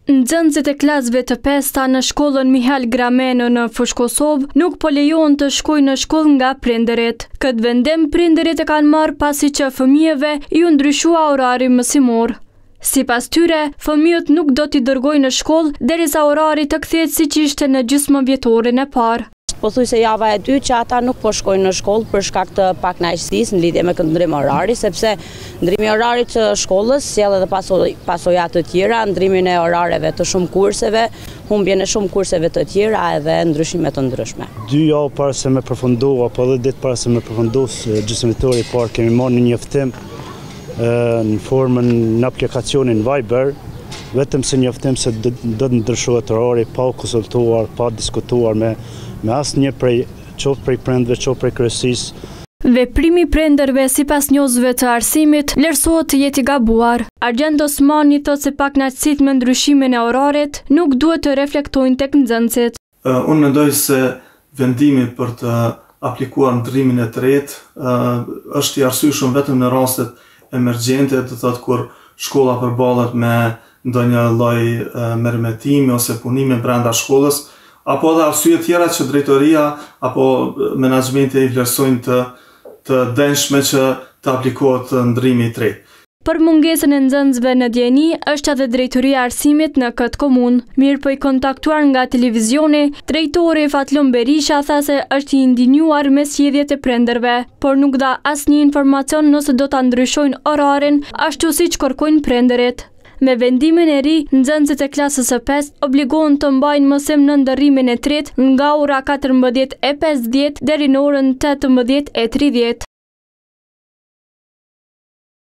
Nxënësit e klasëve të pesta në shkollën Mihail Gramenë në Fushë Kosovë nuk po lejohen të shkojnë në shkollë nga prindërit. Këtë vendim prindërit e kanë marrë pasi që fëmijëve ju ndryshua orari mësimor. Sipas tyre, fëmijët nuk do t'i dërgojnë në shkollë derisa orari të kthehet siç ishte në gjysmëvjetorin e parë. Pothuajse java e dytë që ata nuk po shkojnë në shkollë për shkak të pakënaqësisë në lidhje me ndrim orari, sepse ndrimi orarit të shkollës sjell edhe pasoja të tjera, ndrimin e orareve të shumë kurseve, humbjen e shumë kurseve të tjera edhe ndryshime të ndryshme. 2 javë para se me përfundu, apo 10 ditë para se me përfundu gjysmëvitori i parë, kemi marrë një njoftim në formën në aplikacionin Viber, vetëm se njoftim se do të ndryshohet orari, pa u konsultuar, pa diskutuar me asnjë qoftë prej prindërve, qoftë prej kryesisë. Veprimi i prindërve sipas njohësve të arsimit vlerësohet të jetë i gabuar. Argjend Osmani thotë se pakënaqësitë me ndryshimin e orarit nuk duhet të reflektojnë tek nxënësit. Unë mendoj se vendimi për të aplikuar ndrimin e tretë është i arsyeshëm vetëm në rastet emergjente, do thotë kur shkolla përballet me ndonjë lloj merrmetimi ose punimi brenda shkollës, apo edhe arsye tjera që drejtoria apo menaxhmenti i vlerësojnë të denshme që të aplikohet ndrimi i tretë. Për mungesën e nxënësve në dieni është edhe drejtoria e arsimit në këtë komunë. Mirë po i kontaktuar nga televizioni, drejtori Fatlum Berisha tha se është i indinjuar me zgjedhjet e prindërve, por nuk dha asnjë informacion nëse do ta ndryshojnë orarin ashtu siç kërkojnë prindërit. Me vendimin e ri, nxënësit e klasës së 5 obligohen të mbajnë mësim në ndërrimin e tretë nga ora 14:50 deri në orën 18:30.